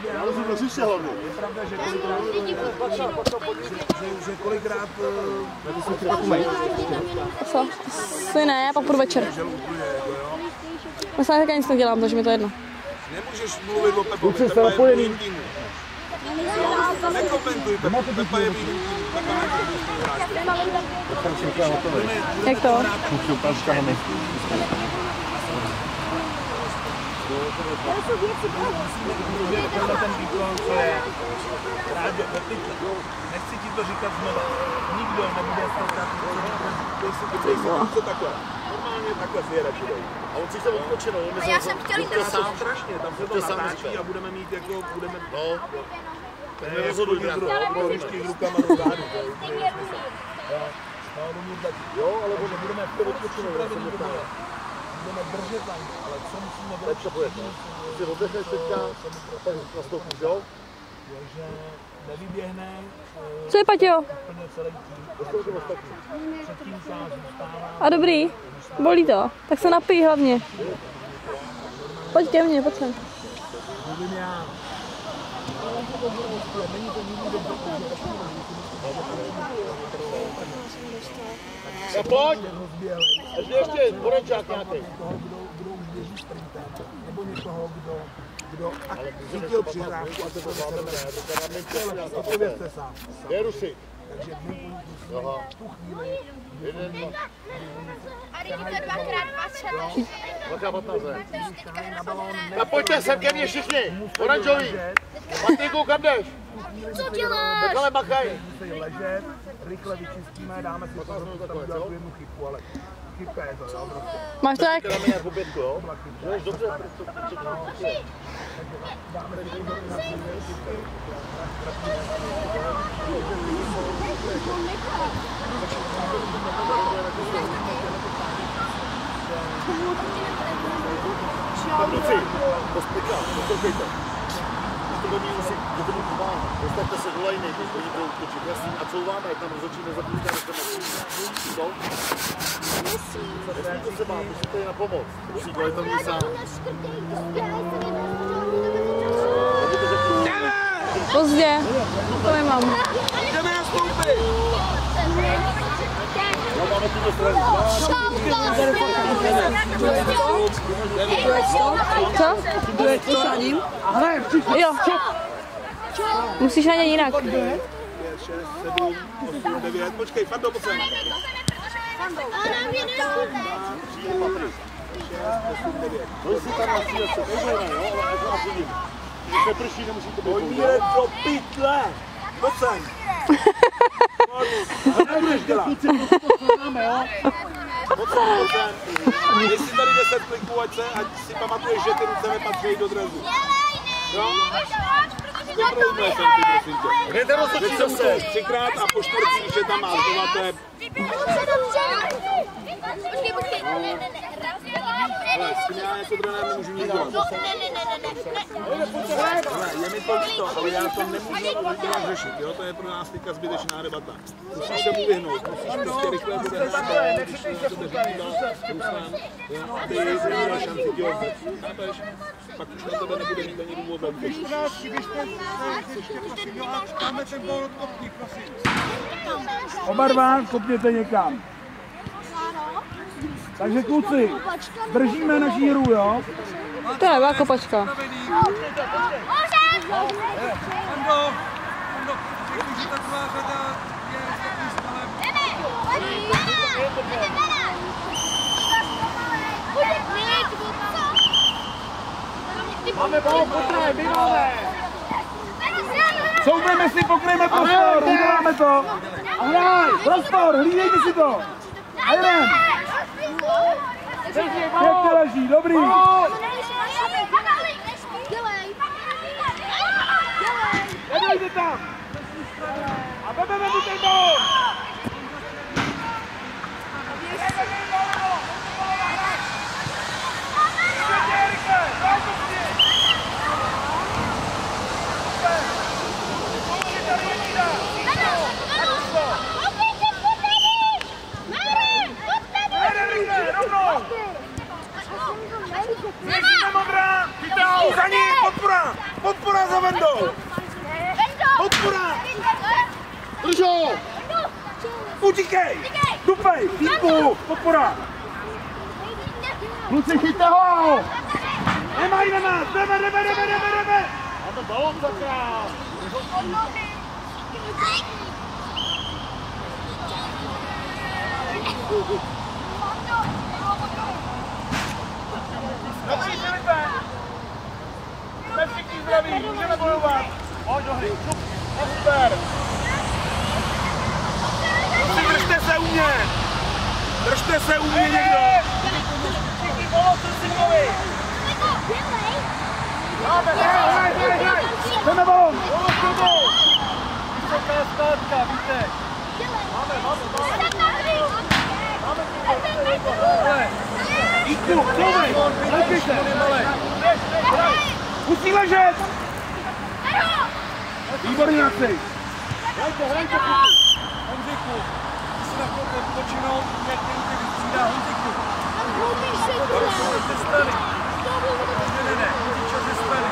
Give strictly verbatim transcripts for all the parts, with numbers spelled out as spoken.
Ale jsem to slyšel hlavně. Je pravda, že kolikrát... Na to se třeba kumají. Co? Asi ne, já pak půjdu večer. Myslím, že nic nedělám, takže mi to jedno. Nemůžeš mluvit o Pepovi, Pepa je v mým týmu. Nekomentuj Pepa, Pepa je v mým týmu. Jak to? Tenhle ten výkon, co je Ráďo, nechci ti to říkat znova. Nikdo nebude stát co takhle. Normálně takhle si jede čudej. A on si chce odpočinout. A já jsem chtěl jít na sám strašně, tam se to natáčí a budeme mít jako, budeme... No, to je rozhoduj, pro ryšky rukama do zádu. Jo, ale budeme v tom připravení do boje. Budeme držet tam, ale co musíme dělat? lepší pojet, no. Si oddechneš teďka, tak nastoupíš, jo? že nevyběhne. Co je, Paťo? A dobrý, bolí to, tak se napij hlavně. Pojď ke mně, pojď sem. No pojď! Ještě ještě, porenčák nějaký. Nebo někoho, kdo, kdo chytil přihrávku a to zvládneme. Odpovězte sám. Je Rusy. Takže my musíme tu chvíli... A teď to dvakrát dvacet. Dvakrát patnáct. A pojďte sem ke mně všichni, oranžový. Matýku, kam jdeš? Co děláš? Takhle machaj. Musí ležet, rychle vyčistíme, dáme si pozor, že tam udělat tu jednu chybu, ale chyba je to, jo, prostě. Máš to jak? Dáme nějakou pětku, jo? Jdeš dobře, co Dáme si pozor na ty chyby. Kluci, pospěchá, poslouchejte. To do ní musí, do tomu pomáhat. Dostavte se do lajny, když oni budou točit. Jasný, a couváme, jak tam rozhodčí nezapomíná, než to nesmí. Co? Nesmí, to se má, musíte jít na pomoc. Musí, ale tam není sám. Pozdě, to nemám. Jdeme nastoupit! No, máme tu do strany. Co? To za ním? Jo. Musíš na ně jinak. pět, šest, sedm, osm, devět, počkej, Fando, pojď sem. No, jestli tam nás cíle se neujeme, jo, ale až nás vidím. Když se prší, nemusíte být Pojď mě do pytle! Pojď sem! Co nebudeš dělat? Kluci, to známe, jo? Pojď sem, pojď sem. Jestli tady deset kliků, ať se, ať si pamatuješ, že ty ruce nepatří do drezu. Jo? Kontrolujme sem ty, prosím tě. Hned roztočí zase. Třikrát a po čtvrtý, když je tam máš, to je... Počkej, počkej, ne, ne, ne, Ale s tím já jako trenér nemůžu nic dělat. ne, ne, ne, ne, ne, Ale je mi to líto, ale já to nemůžu dělat řešit, jo? To je pro nás teďka zbytečná debata. Musíš se mu vyhnout, musíš prostě rychle odehrát, když se to řešíva, Ruslan, a ty neměla šanci tě odbět. Chápeš? Pak už na tebe nebude mít ani důvod velký. Oba dva kopněte někam. Takže kluci, držíme naší hru, jo? To nebyla kopačka. Máme balon, pokraj, vymáme! Soubeme si, pokryjeme prostor, uděláme to! A hraj, prostor, hlídejte si to! A jdem! Pěkně leží, dobrý! Nedejte tam! A vememe mu ten bol! Za ní, podpora! Podpora za Vendu! Utíkej! Dupej! Týpku! Podpora! Kluci, chyťte ho! Nemaj na nás! Jdeme, jdeme, jdeme, jdeme, jdeme! A to balón zakrát! Dobří, Filipe! Jsme všichni zdraví, můžeme bojovat! Pojď do hry, šup! Super! Prosím, držte se u mě! Držte se u mě někdo! Všichni pomozte Simovi! Dáme, hraj, hraj, hraj, hraj! Jdeme balón! Pomoz tomu! Vysoká skládka, víte! Máme, máme, máme! Máme! Jíku, plovej! Ležíte! Musí ležet! Výborný nácej! Hrajte, hrajte! Honziku, ty si na chvilku odpočinou, jak někdy vystřídá Honziku. Ze strany. Ne, ne, ne, čas ze strany.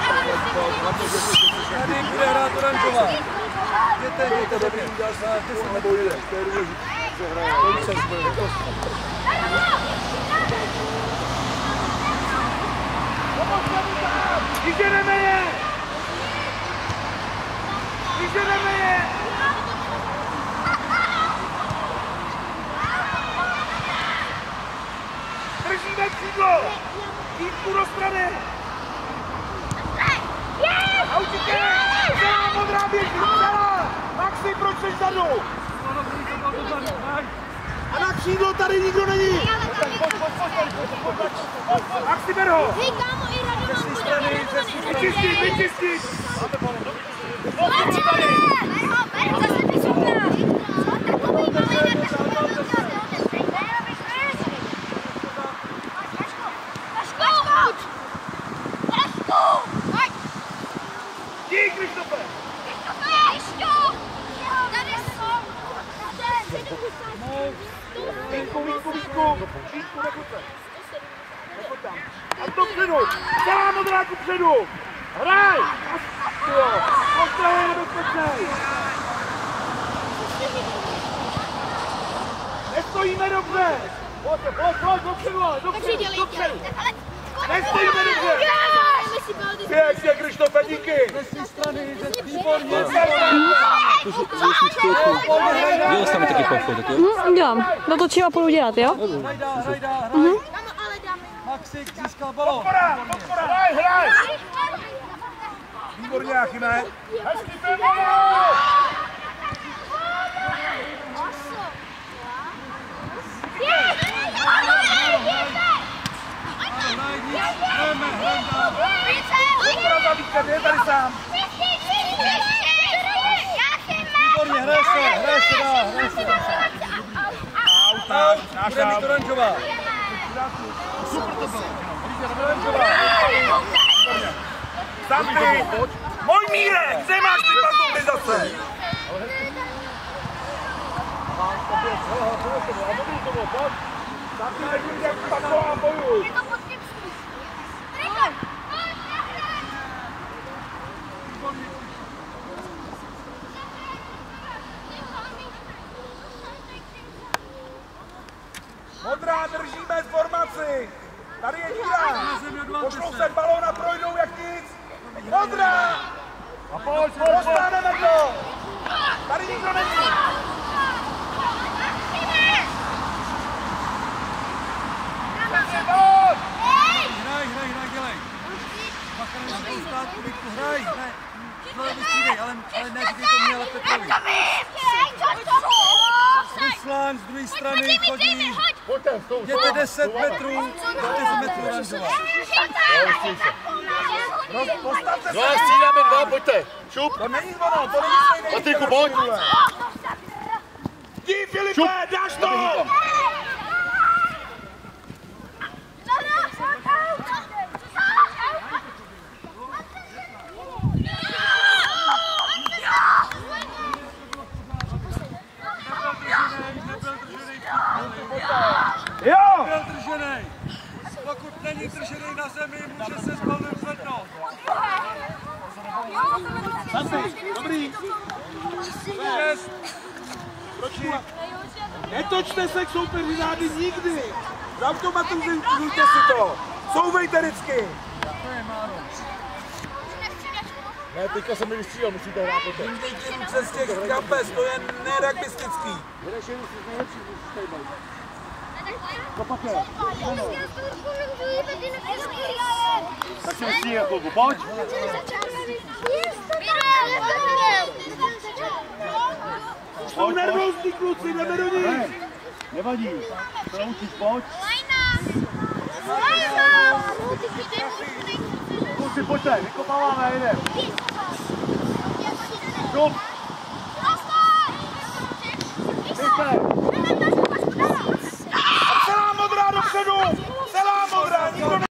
Tady bude hrát oranžová. Jděte, jděte, dobrý, udělal se na deset nebo jde. To je důležité, že hraje. Kolik čas bude, jako vyženeme je! Vyženeme je! Držíme křídlo! Kýtku do strany! A určitě! Celá modrá běží! Celá! Maxi, proč jsi vzadu? A na křídlo tady nikdo není! Maxi, ber ho! Hej, kámo, i Radovan bude! Vyčistit, vyčistit! Zase ty supra! Takový malý, jak to Dík, Krištofe! Vítku, vítku, vítku! Vítku, nechoď se! Nechoď tam! A dopředu! Celá modrá ku předu! Hraj! Jo! Pojďte, je nebezpečnej! Nestojíme dobře! Pojď, pojď, pojď, dopředu, ale dopředu, dopředu! Nestojíme dobře! Pěkně, Krištofe, díky! Výborně! Dělal jsi tam taky pochod, tak jo? Hm, dělám. Dotočím a půjdu dělat, jo? Hraj, hraj, hraj! Maxik získal balón. Podpora, podpora, hraj, hraj! Výborně, Achime. Hezký balón! Podpora za víkend, je tady sám. Výborně, hraje se, hraje se dál, hraje se dál. Aut, aut, náš aut. Bude mít oranžová. Super to bylo. Oranžová. Santy, můj Mírek, kde máš ty pantofly zase? Santy, nevíš, jak taková bojuj. Modrá, držíme formaci. Tady je díra. Pošlou se balón a projdou jak nic. Modrá. A pojď, pojď, dostaneme to. Tady nikdo není. Hraj, hraj, hraj, dělej. Bacha, nemusíš stát, Kubíku, hraj, hraj. No, vystřídej, ale, ale ne, říkej to mě, ale Petrovi. Ruslan z druhé strany chodí. Jděte deset metrů, deset metrů oranžová. Postavte se. No, střídáme dva, pojďte. Šup. To není ono, to není stejný. Patryku, pojď. Jdi, Filipe, dáš to! Jo! Byl drženej. Pokud není drženej na zemi, může se s balem zvednout. Santy, dobrý. Šest. Pročí. Netočte se k soupeři zády nikdy! Zautomatizujte si to! Souvejte vždycky! Ne, teďka jsem mi vystřílel, musíte hrát poté. Vyndejte ruce z těch kapes, to je nerugbistický. Jdeš jenom z nejlepších, musíš tady bavit. To pak je. Tak si vystřílel chvilku, pojď. Jsou nervózní kluci, jdeme do nich. Ne, nevadí. To naučíš, pojď. Kluci, pojďte, vykopáváme, jdem. Šup. Pojďte.